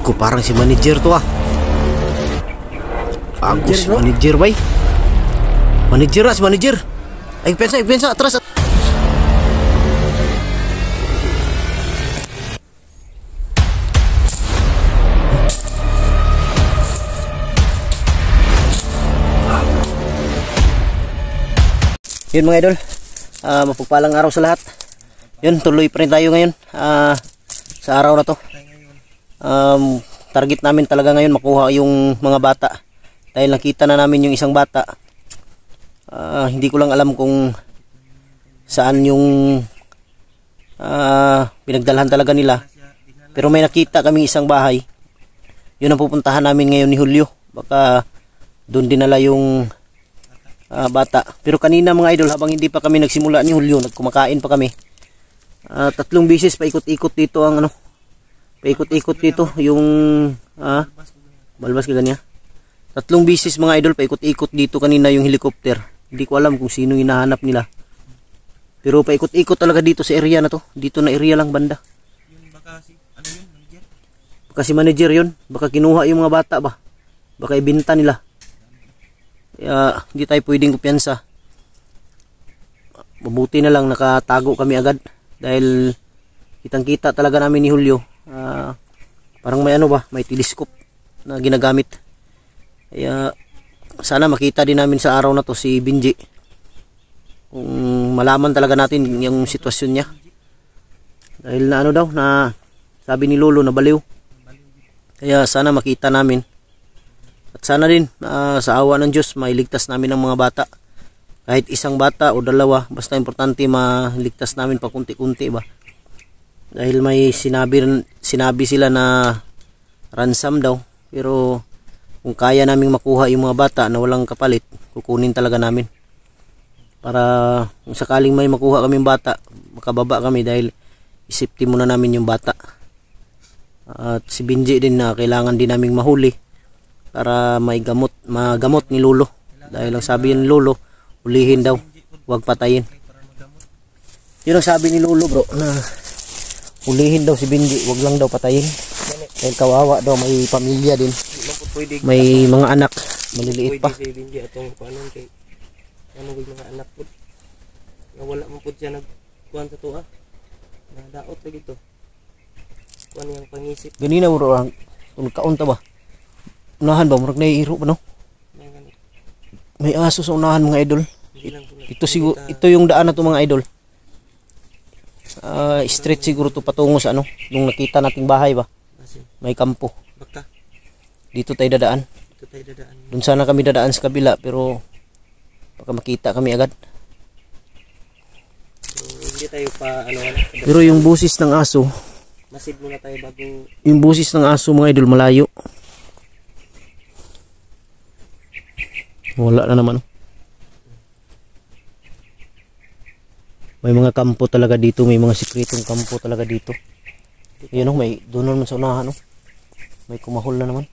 Ko parang si manager to ah. Agus manager bay. Manager ah, si manager. Ay pensa atras. Yun mga idol, mapagpalang araw sa lahat. Yun, tuloy pa rin tayo ngayon sa araw na to. Target namin talaga ngayon makuha yung mga bata. Dahil nakita na namin yung isang bata. Hindi ko lang alam kung saan yung pinagdalhan talaga nila. Pero may nakita kami isang bahay. Yun ang pupuntahan namin ngayon ni Julio. Baka doon dinala yung bata. Pero kanina mga idol, habang hindi pa kami nagsimula ni Julio, nagkumakain pa kami. 3 beses paikot-ikot dito ang paikot-ikot dito yung balbas ka ganyan. 3 beses mga idol paikot-ikot dito kanina yung helicopter. Hindi ko alam kung sino hinahanap nila. Pero paikot-ikot talaga dito sa area na to. Dito na area lang banda. Baka si ano yun, manager? Baka si manager yun. Baka kinuha yung mga bata ba. Baka ibenta nila. Hindi tayo pwedeng kumpiyansa. Mabuti na lang nakatago kami agad dahil kitang-kita talaga namin ni Julio. Parang may may telescope na ginagamit. Kaya sana makita din namin sa araw na to si Benji. Kung malaman talaga natin yung sitwasyon niya. Dahil na na sabi ni Lolo na baliw. Kaya sana makita namin. At sana din sa awa ng Diyos mailigtas namin ang mga bata. Kahit isang bata o dalawa, basta importante maligtas namin pa kunti-kunti ba. Dahil may sinabi sila na ransom daw. Pero kung kaya naming makuha yung mga bata na walang kapalit, kukunin talaga namin. Para kung sakaling may makuha kaming bata, makababa kami dahil isipti muna namin yung bata. At si Benji din na kailangan din naming mahuli. Para magamot ni Lolo. Dahil ang sabi ni Lolo, ulihin daw, huwag patayin. Yun ang sabi ni Lolo bro, na ulihin daw si Benji, huwag lang daw patayin. Dahil kawawa daw, may pamilya din. May mga anak, maliliit pa. Si Benji atong panon kay ano mga anak po. Wala man po siya nagkuhan sa tuwa. Nadaot lagi to. Kuan yang pangisip. Ganina bro, kung kaunta ba? Unahan ba? Murag naiiro ba no? May aso sa unahan mga idol. Ito yung daan na to mga idol. Straight siguro to patungo sa nung nakita nating bahay ba? May kampo. Dito tayo dadaan. Doon sana kami dadaan sa kabila pero baka makita kami agad. So, hindi tayo pa pero yung busis ng aso, masid muna tayo bago. Yung busis ng aso mga idol malayo. Wala na naman. May mga kampo talaga dito, may mga sikretong kampo talaga dito. Ayun may doon naman sa unahan may kumahol na naman.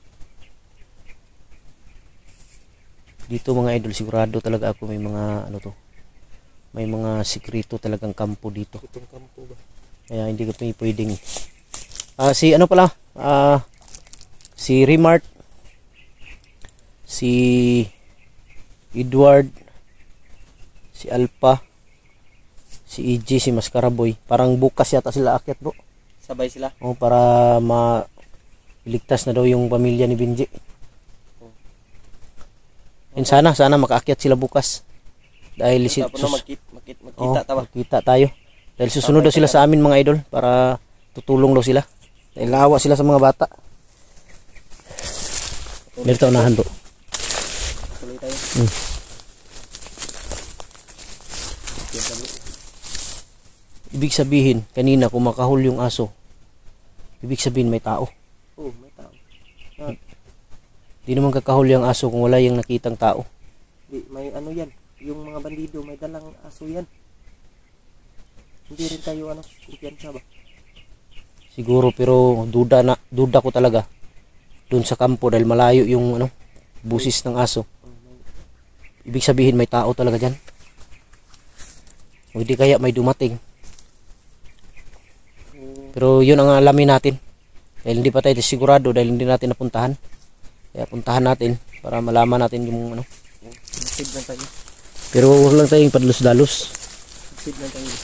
Dito mga idol sigurado talaga ako may mga may mga sikreto talagang kampo dito. Itong kampo ba? Kaya hindi ko pwedeng si pala si Remart, si Edward, si Alpha, si EJ, si Mascaraboy. Parang bukas yata sila akyat bro. Sabay sila? O para iligtas na daw yung pamilya ni Benji. And sana makaakyat sila bukas. Dahil makita tayo. Dahil susunod daw sila sa amin mga idol para tutulong daw sila. Dahil naawa sila sa mga bata. Dito unahan bro. Tuloy tayo. Ibig sabihin, kanina kung makahul yung aso, ibig sabihin may tao. Oo, may tao. Di naman kakahul yung aso kung wala yung nakitang tao. May yan, yung mga bandido, may dalang aso yan. Hindi rin tayo kumpiyansa ba? Siguro pero duda ko talaga. Doon sa kampo dahil malayo yung busis ng aso. Ibig sabihin may tao talaga dyan. O hindi kaya may dumating. Pero yun ang alamin natin. Dahil hindi pa tayo sigurado dahil hindi natin napuntahan. Kaya puntahan natin para malaman natin yung ano. Save lang tayo. Pero huwag lang tayong padlos-dalos. Save lang tayo.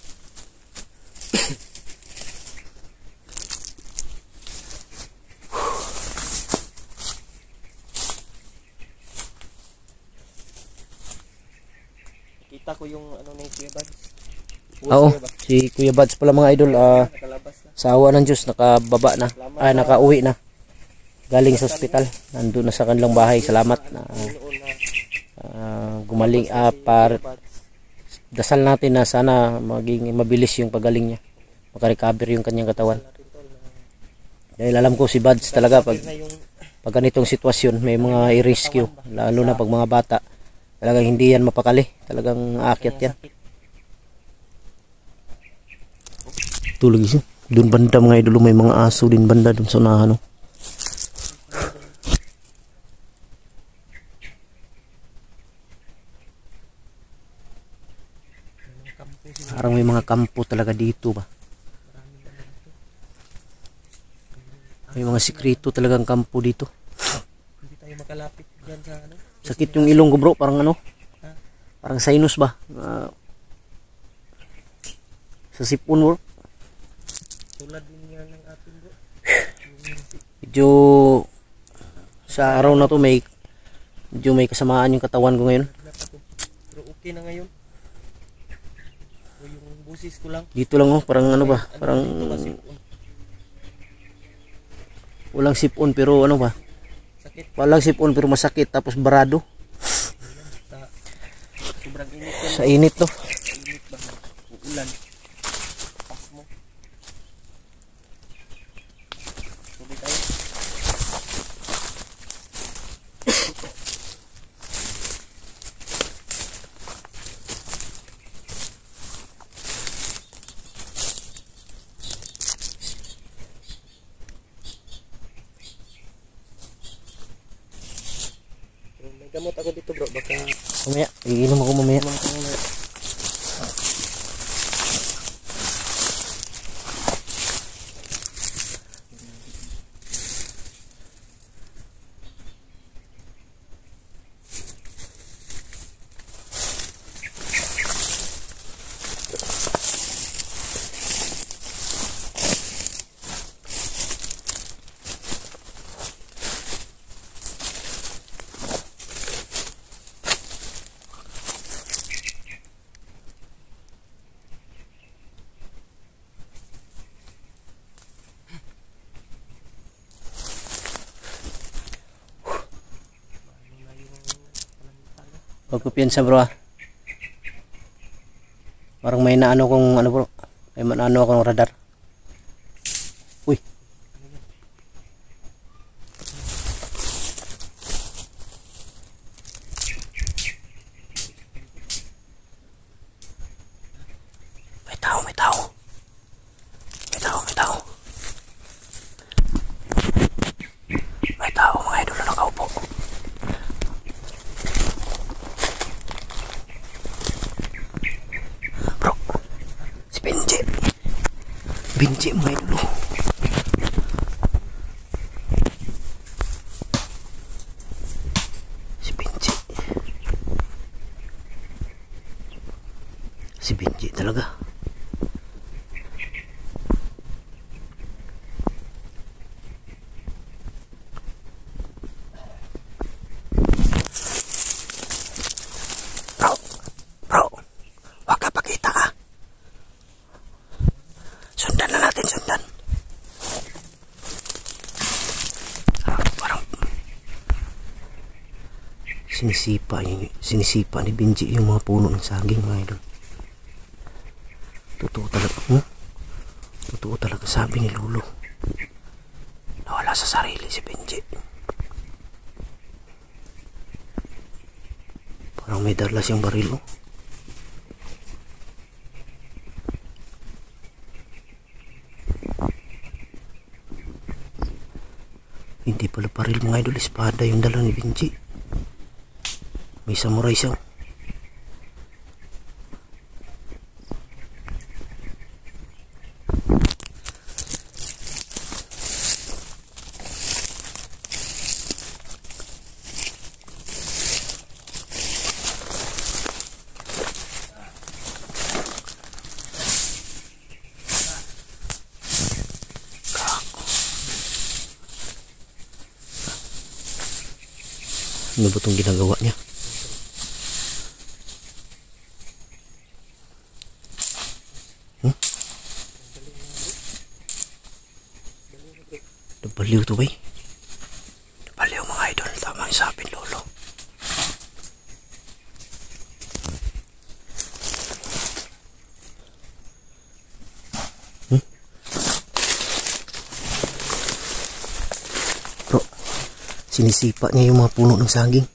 Kita ko yung ano na yung Kuya Bads. Oo, si Kuya Bads pala mga idol. Nakalabas na. Sa awa ng Diyos, nakababa na. Nakauwi na. Galing sa ospital. Nandun na sa kanilang bahay. Salamat na gumaling. Dasal natin na sana maging mabilis yung pagaling niya. Makarecover yung kanyang katawan. Dahil alam ko si Bads talaga pag ganitong sitwasyon may mga i-rescue. Lalo na pag mga bata. Talagang hindi yan mapakali. Talagang aakyat yan. Tulog isa. Doon banda mga idolo, may mga aso din banda doon sa unahan. No? Parang may mga kampo talaga dito ba? May mga sikreto talagang kampo dito. Hindi tayo makalapit dyan sa ano. Sakit yung ilong ko bro, parang ano? Parang sinus ba? Sa sipon bro. Tulad din yan ng atin bro. Medyo sa araw na to medyo may kasamaan yung katawan ko ngayon. Pero okay na ngayon. O yung busis ko lang. Dito lang oh, parang ano ba? Parang walang sipon pero ano ba? Sakit. Walang sipon pero masakit tapos barado. Sobrang init. Sa init to. Init ba? Uulan. Pas mo. Tubig tayo. May gamot ako dito bro. Baka Mamaya, iinom ako mamaya. Pagkupiyansa bro ah. Parang may naano kong ano bro. May naano akong radar. Uy. May tao, may tao. May tao, may tao. May tao mga idol na nakaupo. Binji mga idol. Si Binji. Si Binji talaga. Bro, wag ka pakita ka. Sundan na natin, sundan. Parang sinisipa ni Binji yung mga puno ng saging mga idol. Totoo talaga. Totoo talaga sabi ni Lolo. Nawala sa sarili si Binji. Parang may dala siyang baril. Hindi pala paril mga idol, espada yung dala ni Binji. May samurai siya. Ano ba itong ginagawa niya? Nabaliw to ba? Nabaliw mga idol. Tama yung sabi ni lolo. Bro, sinisipa niya yung mga puno ng saging.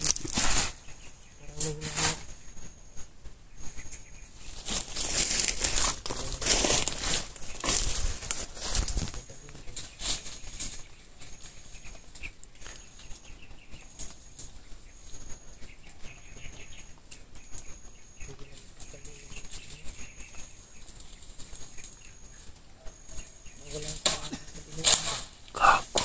Gago.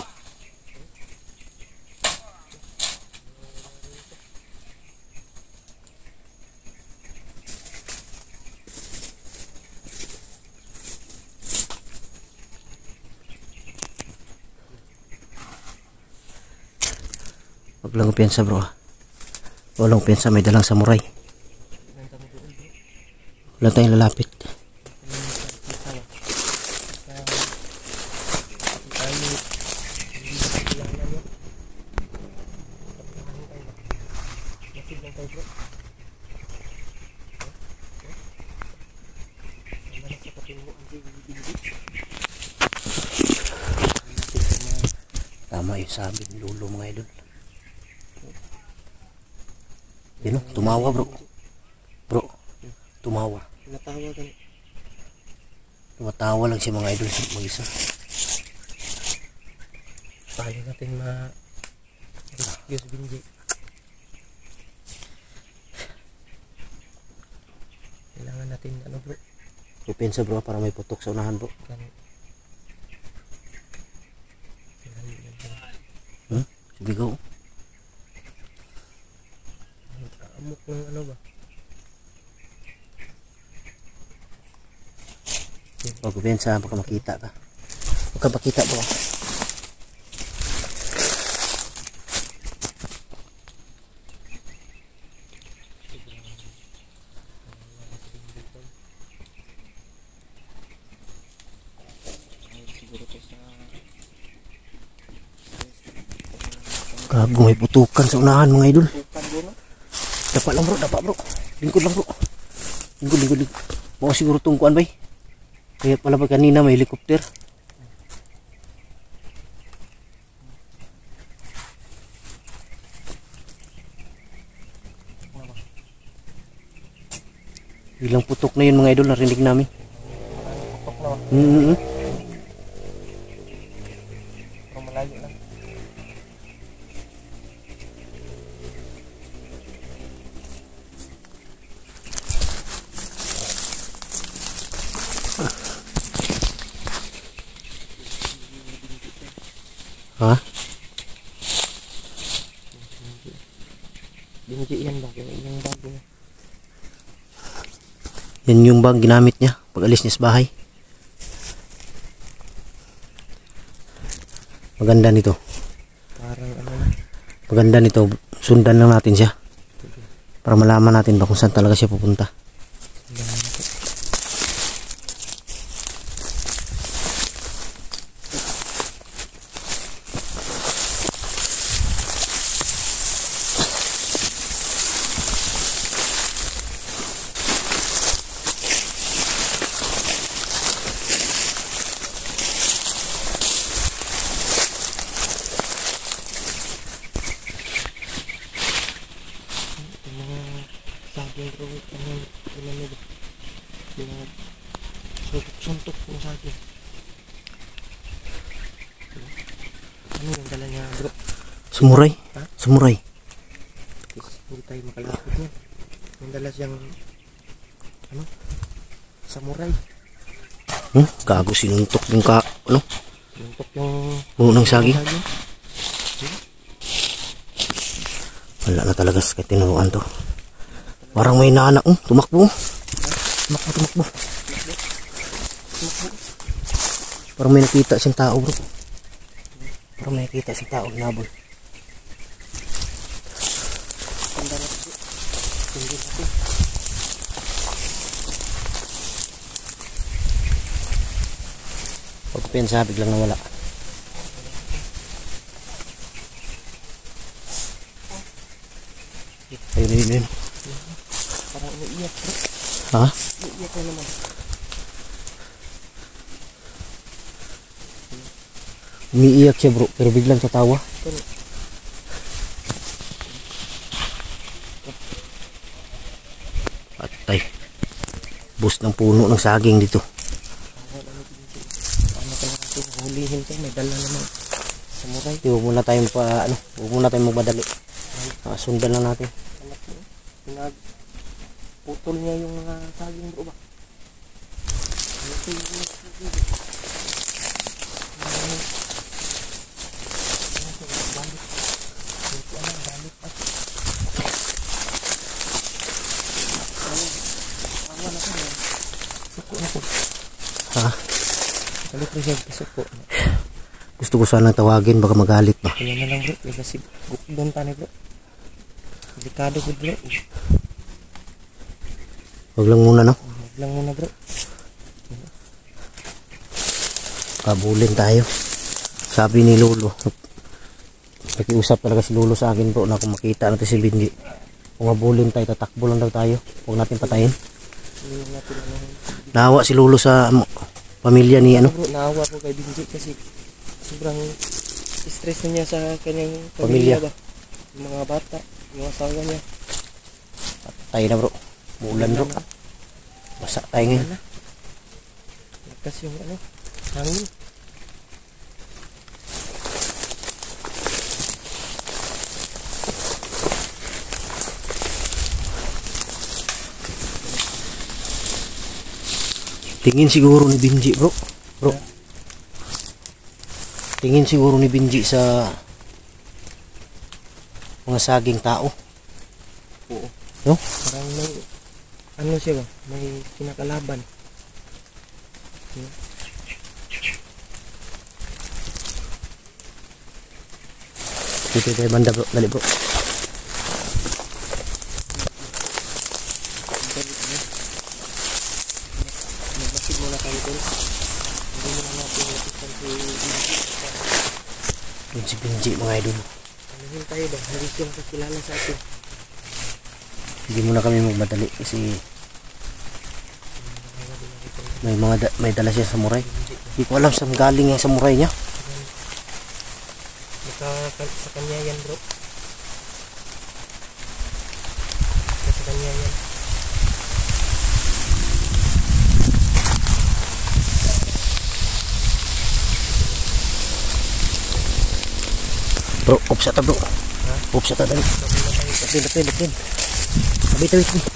Wag lang piyansa bro. Walang piyansa, may dalang samurai. Wala tayong lalapit. Tama yung sabi ni lolo mga idol. Yun o, tumawa bro. Bro, tumawa. Natawa ka. Tumatawa lang siya mga idol mag-isa. Paano natin ma-rescue si Benji? Kailangan natin ano bro? Pupensa bro para may putok sa unahan bro. Sibigaw. Amok ng ano ba? Huwag pupensa baka makita ka. Huwag ka makita bro. Gago, may putukan sa unahan mga idol. Dapat lang bro, dapat bro. Lingkod lang bro. Lingkod. Mau siguro tungkuan bay. Kaya pala pa kanina may helikopter. Ilang putok na yun mga idol, narinig namin. Pero malayo lang. Ha? Benji yan ba? Yung bago niya. Yan yung bag ginamit niya pag alis niya sa bahay. Maganda nito. Parang ano. Maganda nito. Sundan lang natin siya. Para malaman natin ba kung saan talaga siya pupunta. Saging bro, suntok mo saging. Ano yung dala niya bro? Samurai? Ha? Samurai. Hindi tayo makalapit niya. Yung dala siyang ano? Samurai. Gago, sinuntok yung ano? Suntok yung Puno ng saging. Wala na talaga sa tinuruan to. Parang may naanak. Tumakbo. Tumakbo. Parang may nakita siyang tao bro. Parang may nakita siyang tao. Nabol. Tingin natin. Pagpensa, biglang nawala. Ayun, yun. Parang umiiyak bro. Ha? Umiiyak na naman. Umiiyak siya bro, pero biglang tatawa. Ito. Patay. Bus ng puno ng saging dito. Paano ka natin hulihin ko? May dala naman. Samurai. Huwag muna tayong huwag muna tayong magmadali. Sundan lang natin. Anak mo. Pinagputol niya yung saging bro ba? Ito yung saging. Balik. Ito ang balik pa. Awa na ko yan. Suko na ko. Ha? Balik ko siya. Suko. Gusto ko sanang tawagin, baka magalit ba. Kaya na lang bro. Kasi doon tayo bro. Delikado ko bro. Wag lang muna, no? Wag lang muna bro. Kabulin tayo. Sabi ni Lolo. Nakiusap talaga si Lolo sa akin bro na kung makita natin si Binji. Kung mabulin tayo, tatakbo lang daw tayo. Huwag natin patayin. Naawa si Lolo sa pamilya ni ano? Bro, naawa ko kay Binji kasi sobrang stress na niya sa kanyang Pamilya. pamilya ba? Yung mga bata, yung asawa niya. Tayo na bro. Muulan bro. Basa tayo ngayon. Lakas yung hangin. Tingin siguro ni Binji bro. Bro. Tingin siguro ni Binji sa mga saging tao. Oo. No? Parang may siya ba? May kinakalaban. Dito tayo banda bro. Dali bro. Magmasid muna tayo doon. Hindi muna natin napisan si Binji. Yun si Binji mga idol. Anuhin tayo ba? Hindi siyang kakilala sa atin. Hindi muna kami magmadali kasi may dala siya samurai. Hindi ko alam saan galing yung samurai niya. Sa kanya yan bro. Sa kanya yan. Bro, upsa ta bro. Upsa ta dali. Lapin. Tabi.